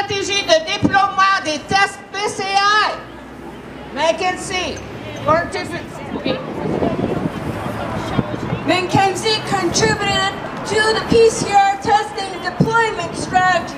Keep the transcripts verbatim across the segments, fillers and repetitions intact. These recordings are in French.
stratégie de déploiement des tests P C R. McKinsey. McKinsey contributed to the P C R testing deployment strategy.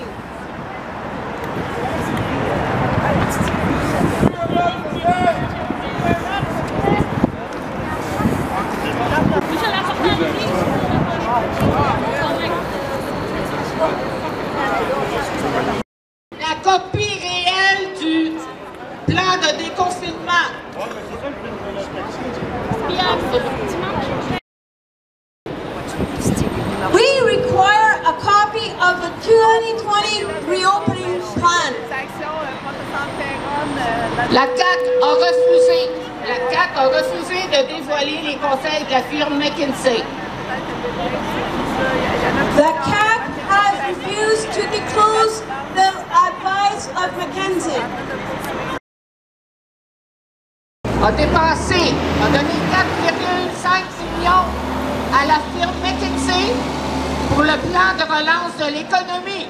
La copie réelle du plan de déconfinement. We require a copy of the twenty twenty reopening plan. La C A Q a refusé, la C A Q a refusé de dévoiler les conseils de la firme McKinsey. The C A Q has refused to disclose the advice of McKinsey. A dépensé, a donné quatre virgule cinq millions à la firme McKinsey pour le plan de relance de l'économie.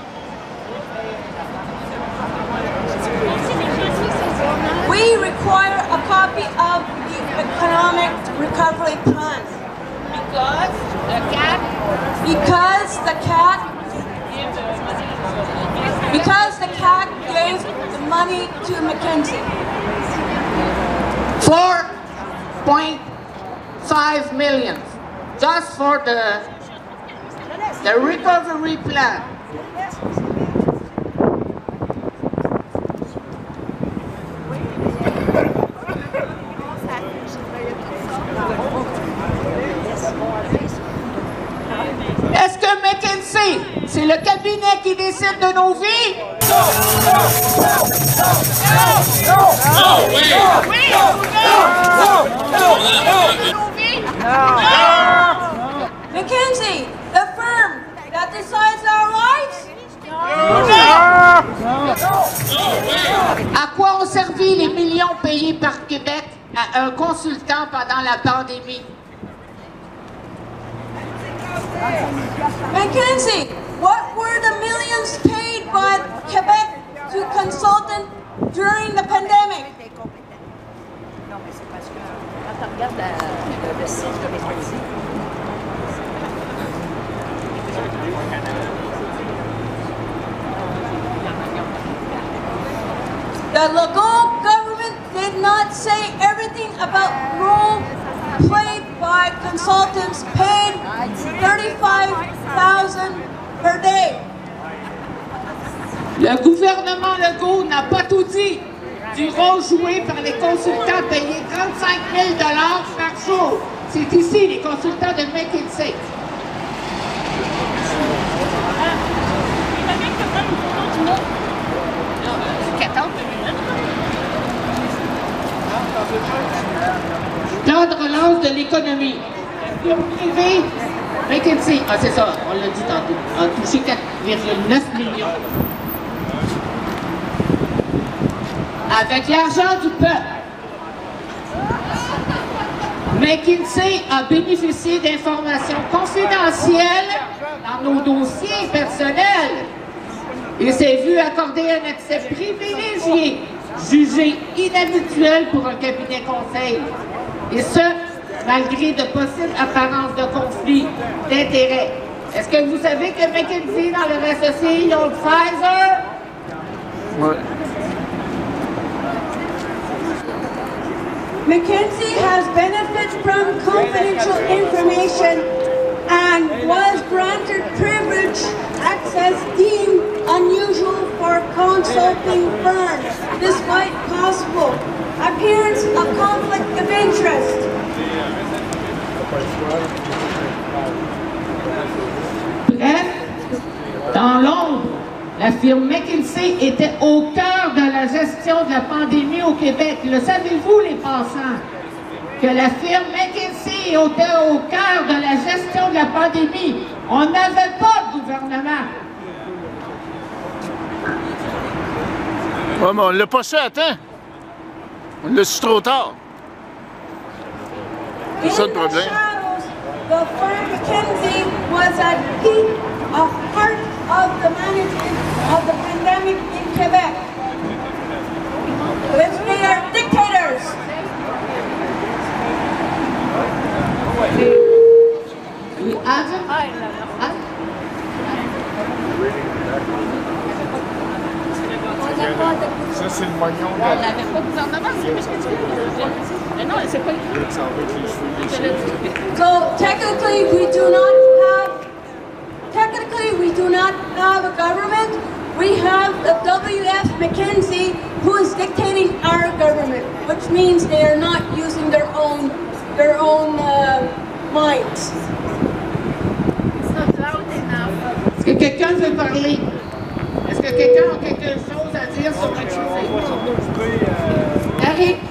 We require a copy of the economic recovery plan. Because the C A Q Because the C A Q Because the C A Q gave the money to McKinsey. four point five million just for the, the recovery plan. Est-ce que McKinsey, c'est le cabinet qui décide de nos vies? No, oui! Oui! McKinsey, the firm that decides our lives? À quoi ont servi les millions payés par Québec à un consultant pendant la pandémie? McKinsey, what were the millions paid by Quebec to consultant during the pandemic? Non, mais c'est parce que quand on regarde la, le site de McKinsey, the Legault government did not say everything about role played by consultants paid thirty-five thousand dollars per day. Le gouvernement Legault n'a pas tout dit du rôle joué par les consultants payés trente-cinq mille dollars par jour. C'est ici les consultants de McKinsey. Plan de relance de l'économie. La firme privée, McKinsey, ah c'est ça, on l'a dit tantôt, a touché quatre virgule neuf millions. Avec l'argent du peuple. McKinsey a bénéficié d'informations confidentielles dans nos dossiers personnels et s'est vu accorder un accès privilégié, jugé inhabituel pour un cabinet conseil. Et ce, malgré de possibles apparences de conflit d'intérêts. Est-ce que vous savez que McKinsey, dans leur associé, ils ont Pfizer? Ouais. McKinsey has benefited from confidential information and was granted privilege access deemed unusual for consulting firms, despite possible appearance of conflict of interest. Bref, dans l'ombre, la firme McKinsey était au cœur de la gestion de la pandémie au Québec. Le savez-vous, les passants? Que la firme McKinsey était au cœur de la gestion de la pandémie. On n'avait pas de gouvernement. Ouais, mais on ne l'a pas su à temps. On l'a su trop tard. C'est ça le problème. The firm McKinsey was at peak of part of the management of the pandemic pas de Ça, c'est le moignon On de n'avait pas de gouvernement, c'est ce que tu dis. Mais non, c'est pas écrit. ça avec les cheveux léchés. So technically, we do not have. Technically, we do not have a government. We have the W F McKenzie who is dictating our government, which means they are not using their own their own uh, minds. It's not loud enough. Est-ce que quelqu'un veut parler? Est-ce que quelqu'un a quelque chose à dire sur le sujet? Eric?